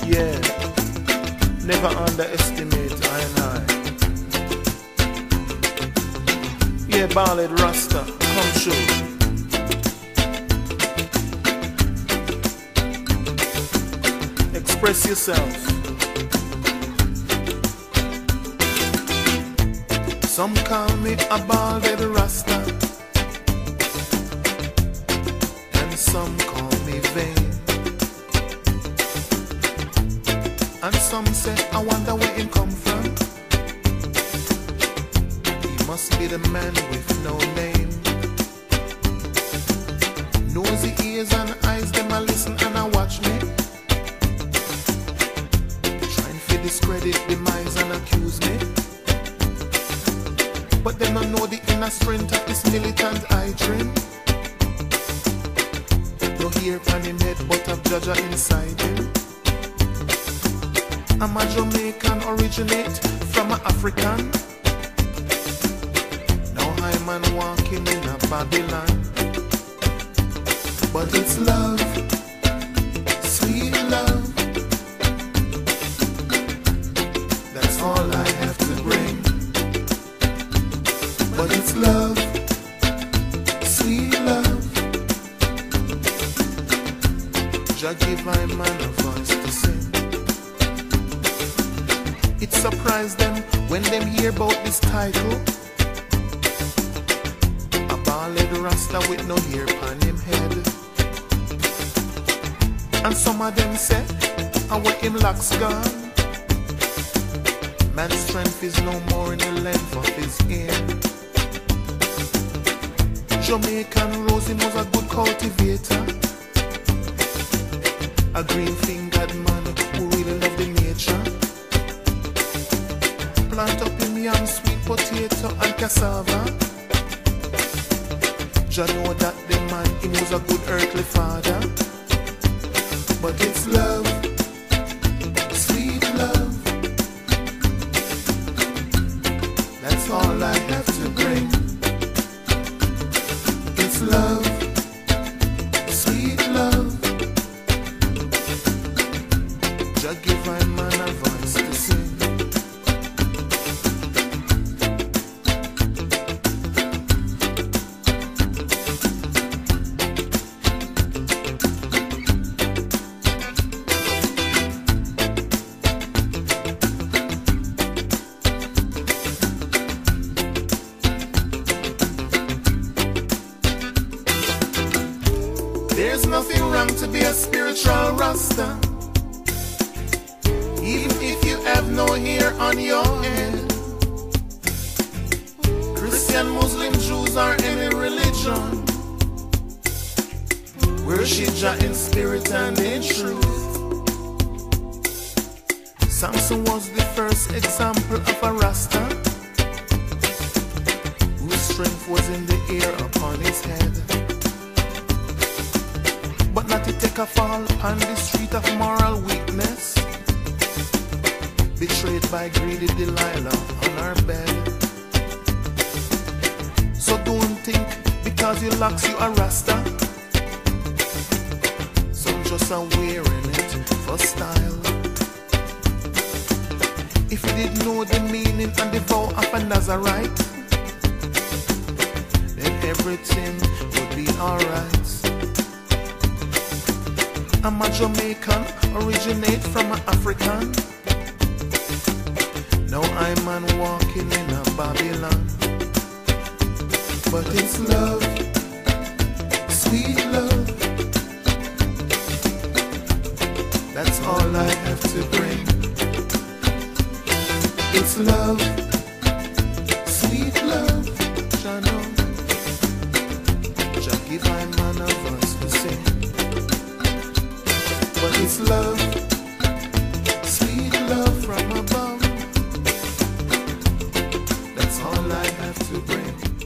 Yeah, never underestimate I and I. Yeah, Ballad Rasta, come true. Express yourself. Some call me a bald-head Rasta, and some call me vain. And some say, I wonder where him come from. He must be the man with no name. Nosy ears and eyes, them a listen and a watch me, trying to discredit the minds and accuse me. But them don't know the inner strength of this militant I dream. No hair on him head, but a Jaja inside him. I'm a Jamaican, originate from a African. Now I'm man walking in a Babylon. But it's love, sweet love. That's all I have to bring. But it's love, sweet love. Jah give my man a voice to sing. It surprised them when them hear about this title. A bald-head Rasta with no hair on him head. And some of them say, our him locks gone. Man's strength is no more in the length of his ear. Jamaican Rosie was a good cultivator, a green-fingered man who really loved the nature. Plant up him yam, sweet potato and cassava. Jah know that the man, he was a good earthly father. But it's love, sweet love. That's all I have to bring. It's love, sweet love. Jah give my man a voice to sing. There's nothing wrong to be a spiritual Rasta, even if you have no hair on your head. Christian, Muslim, Jews, or any religion, worship Jah in spirit and in truth. Samson was the first example of a Rasta, whose strength was in the hair upon his head. But not to take a fall on the street of moral weakness, betrayed by greedy Delilah on her bed. So don't think because you locks you a Rasta, some just are wearing it for style. If you didn't know the meaning and the vow of a Nazarite, then everything would be alright. I'm a Jamaican, originate from an African. Now I'm man walking in a Babylon. But it's love, sweet love. That's all I have to bring. It's love, sweet love. Jah know, Jah give my man a voice to sing. But it's love, sweet love from above. That's all I have to bring.